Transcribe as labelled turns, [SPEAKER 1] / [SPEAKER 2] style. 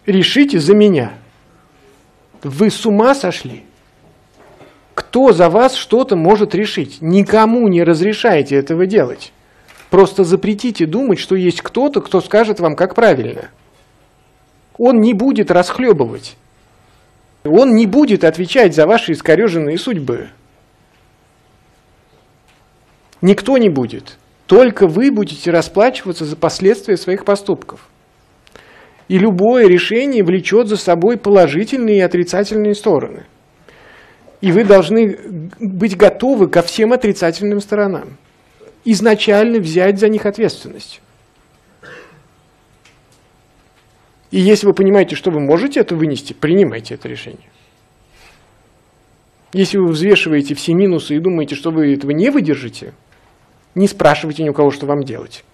[SPEAKER 1] решите за меня. Вы с ума сошли? Кто за вас что-то может решить? Никому не разрешайте этого делать. Просто запретите думать, что есть кто-то, кто скажет вам, как правильно. Он не будет расхлебывать. Он не будет отвечать за ваши искореженные судьбы. Никто не будет. Только вы будете расплачиваться за последствия своих поступков. И любое решение влечет за собой положительные и отрицательные стороны. И вы должны быть готовы ко всем отрицательным сторонам. Изначально взять за них ответственность. И если вы понимаете, что вы можете это вынести, принимайте это решение. Если вы взвешиваете все минусы и думаете, что вы этого не выдержите, не спрашивайте ни у кого, что вам делать.